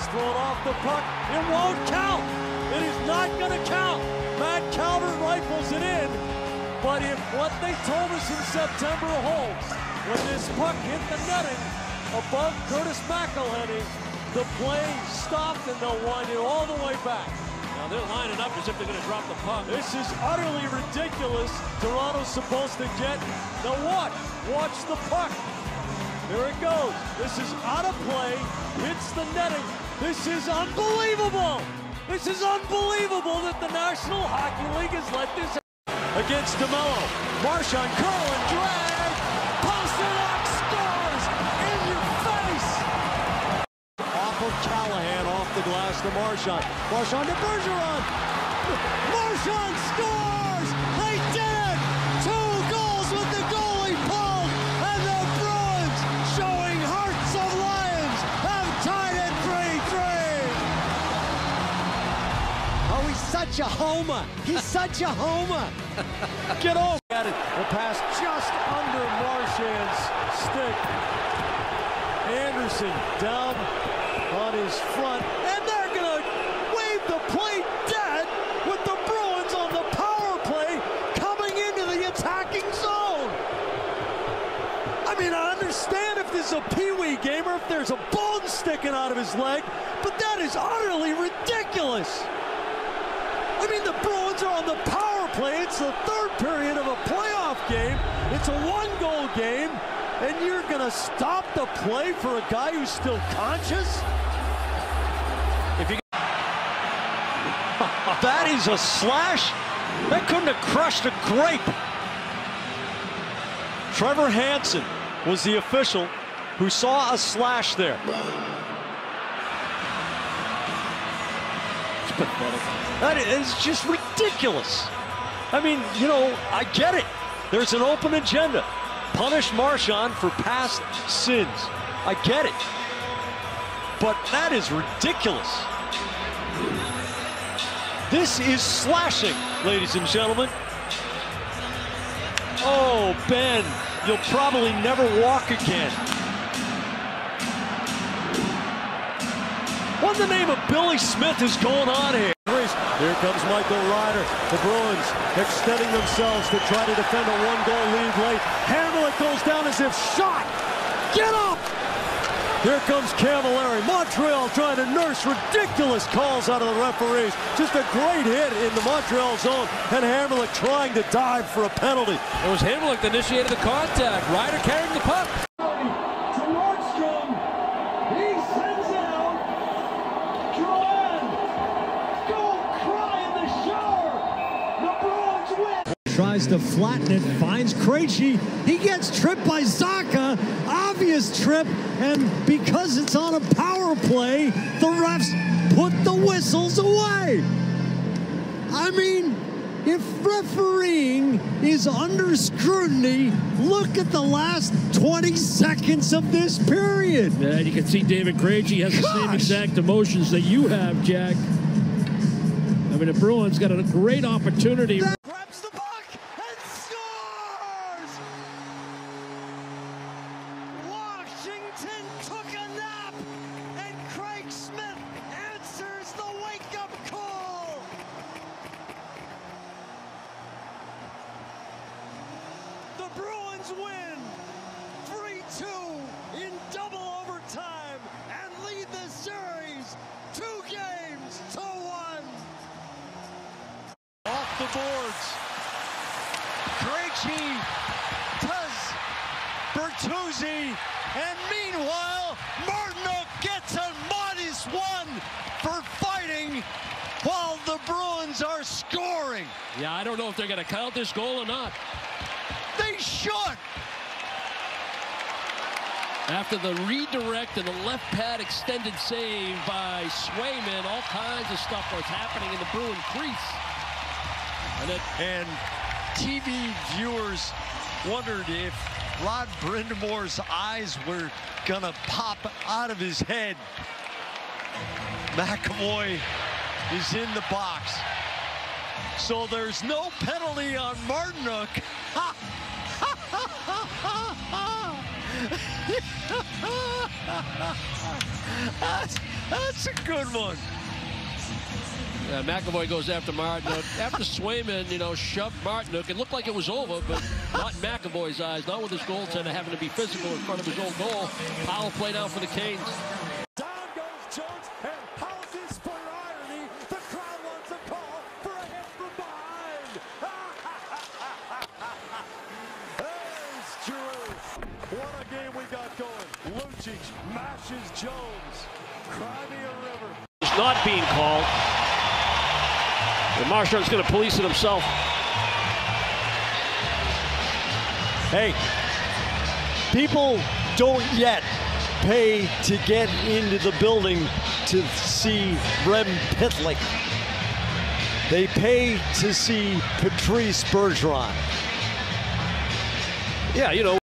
Thrown off the puck. It won't count. It is not going to count. Matt Calvert rifles it in. But if what they told us in September holds, when this puck hit the netting above Curtis McElhinney, the play stopped and they'll wind it all the way back. Now they're lining up as if they're going to drop the puck. This is utterly ridiculous. Toronto's supposed to get the what? Watch the puck. There it goes. This is out of play. Hits the netting. This is unbelievable. This is unbelievable that the National Hockey League has let this happen. Against DeMello. Marchand, curl and drag. Pastrnak scores in your face. Off of Callahan, off the glass to Marchand. Marchand to Bergeron. Marchand scores. They did it. 2 goals with the goalie pulled. And the Bruins, showing hearts of lions, have tied it 3-3. Oh, he's such a homer. He's such a homer. Get over at it. The pass just under Marchand's stick. Anderson down on his front. And they're going to wave the play dead with the Bruins on the power play coming into the attacking zone. I mean, I understand if this is a peewee game or if there's a bone sticking out of his leg, but that is utterly ridiculous. I mean, the Bruins are on the power play. It's the 3rd period of a playoff game. It's a 1-goal game, and you're going to stop the play for a guy who's still conscious? If you that is a slash. That couldn't have crushed a grape. Trevor Hansen was the official who saw a slash there. It's pathetic. That is just ridiculous. I mean, you know, I get it. There's an open agenda. Punish Marchand for past sins. I get it. But that is ridiculous. This is slashing, ladies and gentlemen. Oh, Ben, you'll probably never walk again. What in the name of Billy Smith is going on here? Here comes Michael Ryder. The Bruins extending themselves to try to defend a 1-goal lead late. Hamrlik goes down as if shot. Get up! Here comes Camilleri. Montreal trying to nurse ridiculous calls out of the referees. Just a great hit in the Montreal zone. And Hamrlik trying to dive for a penalty. It was Hamrlik that initiated the contact. Ryder carrying the puck. To Nordstrom. He sends it out. Drouin. Go cry in the shower. The Bruins win. Tries to flatten it, finds Krejci. He gets tripped by Zacha. Obvious trip, and because it's on a power play, the refs put the whistles away. I mean, if refereeing is under scrutiny, look at the last 20 seconds of this period. Yeah, you can see David Krejci has the same exact emotions that you have, Jack. I mean, the Bruins got a great opportunity. Grabs the puck and scores! Washington took a nap, and Craig Smith answers the wake-up call. The Bruins win 3-2 in double overtime and lead the series 2-1. Off the boards. Krejci does Bertuzzi, and meanwhile, Martinook gets a -1 for fighting while the Bruins are scoring. Yeah, I don't know if they're going to count this goal or not. They should. After the redirect and the left pad extended save by Swayman, all kinds of stuff was happening in the Bruin crease. And TV viewers wondered if Rod Brindamore's eyes were gonna pop out of his head. McAvoy is in the box. So there's no penalty on Martinook. That's a good one. Yeah, McAvoy goes after Martinook. After Swayman, shoved Martinook, it looked like it was over, but not in McAvoy's eyes, not with his goaltender having to be physical in front of his own goal. Power play now for the Canes. Down goes Jones, and how's this for irony? The crowd wants a call for a hit from behind. There's Drew. What a game we got going. Lucic mashes Jones. Cry me a river. It's not being called. And Marchand's going to police it himself. Hey, people don't yet pay to get into the building to see Rem Pitlick. They pay to see Patrice Bergeron. Yeah,